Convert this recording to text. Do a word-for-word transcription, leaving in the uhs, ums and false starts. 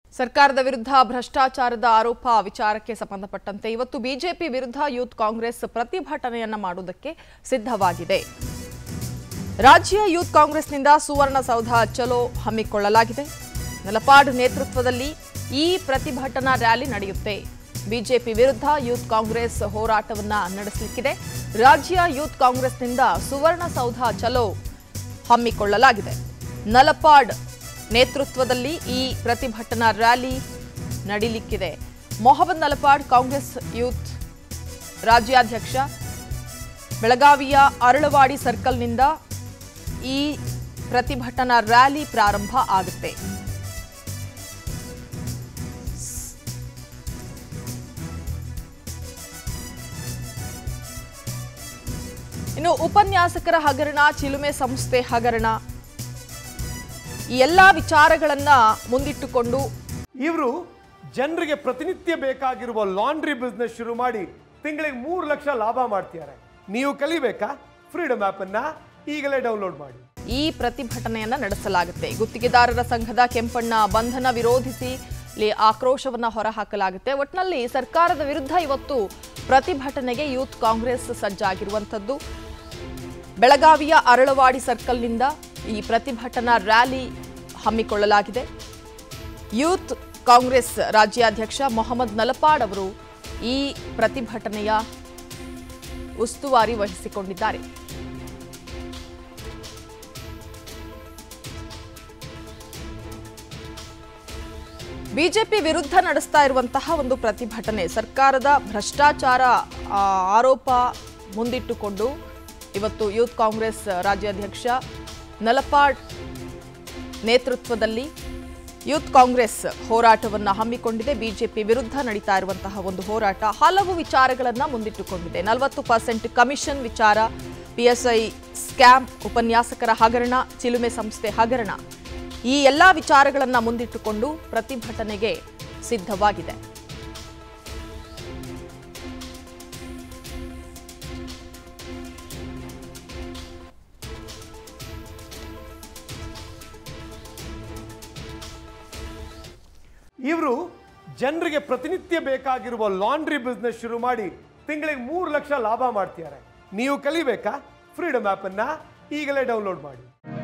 ಸರ್ಕಾರದ ವಿರುದ್ಧ ಭ್ರಷ್ಟಾಚಾರದ ಆರೋಪ ವಿಚಾರಕ್ಕೆ ಸಂಬಂಧಪಟ್ಟಂತೆ ಇವತ್ತು ಬಿಜೆಪಿ ವಿರುದ್ಧ ಯೂತ್ ಕಾಂಗ್ರೆಸ್ ಪ್ರತಿಭಟನೆಯನ್ನ ಮಾಡುವುದಕ್ಕೆ ಸಿದ್ಧವಾಗಿದೆ. ರಾಜ್ಯ ಯೂತ್ ಕಾಂಗ್ರೆಸ್ನಿಂದ ಸುವರ್ಣಸೌಧ ಚಲೋ ಹಮ್ಮಿಕೊಳ್ಳಲಾಗಿದೆ. ನಲಪಾಡ್ ನೇತೃತ್ವದಲ್ಲಿ ಈ ಪ್ರತಿಭಟನಾ ರ್ಯಾಲಿ ನಡೆಯುತ್ತೆ. ಬಿಜೆಪಿ ವಿರುದ್ಧ ಯೂತ್ ಕಾಂಗ್ರೆಸ್ ಹೋರಾಟವನ್ನ ನಡೆಸಲಿಕ್ಕಿದೆ. ರಾಜ್ಯ ಯೂತ್ ಕಾಂಗ್ರೆಸ್ನಿಂದ ಸುವರ್ಣಸೌಧ ಚಲೋ ಹಮ್ಮಿಕೊಳ್ಳಲಾಗಿದೆ. ನಲಪಾಡ್ ನೇತೃತ್ವದಲ್ಲಿ ಈ ಪ್ರತಿಭಟನಾ ರ್ಯಾಲಿ ನಡೆಯಲಿಕ್ಕಿದೆ. ಮೊಹಮ್ಮದ್ ನಲಪಾಡ್ ಕಾಂಗ್ರೆಸ್ ಯೂತ್ ರಾಜ್ಯಾಧ್ಯಕ್ಷ. ಬೆಳಗಾವಿಯ ಅರಳವಾಡಿ ಸರ್ಕಲ್ನಿಂದ ಈ ಪ್ರತಿಭಟನಾ ರ್ಯಾಲಿ ಪ್ರಾರಂಭ ಆಗುತ್ತೆ. ಇನ್ನು ಉಪನ್ಯಾಸಕರ ಹಗರಣ, ಚಿಲುಮೆ ಸಂಸ್ಥೆ ಹಗರಣ, ಈ ಎಲ್ಲಾ ವಿಚಾರಗಳನ್ನ ಮುಂದಿಟ್ಟುಕೊಂಡು ಇವರು ಜನರಿಗೆ ಪ್ರತಿನಿತ್ಯ ಬೇಕಾಗಿರುವ ಲಾಂಡ್ರಿ ಬಿಸ್ನೆಸ್ ಶುರು ಮಾಡಿ ತಿಂಗಳಿಗೆ ಮೂರು ಲಕ್ಷ ಲಾಭ ಮಾಡ್ತಿದ್ದಾರೆ. ನೀವು ಕಲಿಬೇಕಾ? ಫ್ರೀಡಮ್ ಆಪ್ ಅನ್ನ ಈಗಲೇ ಡೌನ್ಲೋಡ್ ಮಾಡಿ. ಈ ಪ್ರತಿಭಟನೆಯನ್ನ ನಡೆಸಲಾಗುತ್ತೆ. ಗುತ್ತಿಗೆದಾರರ ಸಂಘದ ಕೆಂಪಣ್ಣ ಬಂಧನ ವಿರೋಧಿಸಿ ಆಕ್ರೋಶವನ್ನ ಹೊರಹಾಕಲಾಗುತ್ತೆ. ಒಟ್ಟಿನಲ್ಲಿ ಸರ್ಕಾರದ ವಿರುದ್ಧ ಇವತ್ತು ಪ್ರತಿಭಟನೆಗೆ ಯೂತ್ ಕಾಂಗ್ರೆಸ್ ಸಜ್ಜಾಗಿರುವಂತದ್ದು. ಬೆಳಗಾವಿಯ ಅರಳವಾಡಿ ಸರ್ಕಲ್ನಿಂದ ಈ ಪ್ರತಿಭಟನಾ ರ್ಯಾಲಿ ಹಮ್ಮಿಕೊಳ್ಳಲಾಗಿದೆ. ಯೂತ್ ಕಾಂಗ್ರೆಸ್ ರಾಜ್ಯಾಧ್ಯಕ್ಷ ಮೊಹಮ್ಮದ್ ನಲಪಾಡ್ ಅವರು ಈ ಪ್ರತಿಭಟನೆಯ ಉಸ್ತುವಾರಿ ವಹಿಸಿಕೊಂಡಿದ್ದಾರೆ. ಬಿಜೆಪಿ ವಿರುದ್ಧ ನಡೆಸ್ತಾ ಇರುವಂತಹ ಒಂದು ಪ್ರತಿಭಟನೆ, ಸರ್ಕಾರದ ಭ್ರಷ್ಟಾಚಾರ ಆರೋಪ ಮುಂದಿಟ್ಟುಕೊಂಡು ಇವತ್ತು ಯೂತ್ ಕಾಂಗ್ರೆಸ್ ರಾಜ್ಯಾಧ್ಯಕ್ಷ ನಲಪಾಡ್ ನೇತೃತ್ವದಲ್ಲಿ ಯೂತ್ ಕಾಂಗ್ರೆಸ್ ಹೋರಾಟವನ್ನು ಹಮ್ಮಿಕೊಂಡಿದೆ. ಬಿಜೆಪಿ ವಿರುದ್ಧ ನಡೀತಾ ಇರುವಂತಹ ಒಂದು ಹೋರಾಟ ಹಲವು ವಿಚಾರಗಳನ್ನು ಮುಂದಿಟ್ಟುಕೊಂಡಿದೆ. ನಲವತ್ತು ಪರ್ಸೆಂಟ್ ಕಮಿಷನ್ ವಿಚಾರ, ಪಿಎಸ್ಐ ಸ್ಕ್ಯಾಮ್, ಉಪನ್ಯಾಸಕರ ಹಗರಣ, ಚಿಲುಮೆ ಸಂಸ್ಥೆ ಹಗರಣ, ಈ ಎಲ್ಲ ವಿಚಾರಗಳನ್ನು ಮುಂದಿಟ್ಟುಕೊಂಡು ಪ್ರತಿಭಟನೆಗೆ ಸಿದ್ಧವಾಗಿದೆ. ಇವರು ಜನರಿಗೆ ಪ್ರತಿನಿತ್ಯ ಬೇಕಾಗಿರುವ ಲಾಂಡ್ರಿ ಬಿಸ್ನೆಸ್ ಶುರು ಮಾಡಿ ತಿಂಗಳಿಗೆ ಮೂರು ಲಕ್ಷ ಲಾಭ ಮಾಡ್ತಿದ್ದಾರೆ. ನೀವು ಕಲಿಬೇಕಾ? ಫ್ರೀಡಮ್ ಆಪ್ ಅನ್ನ ಈಗಲೇ ಡೌನ್ಲೋಡ್ ಮಾಡಿ.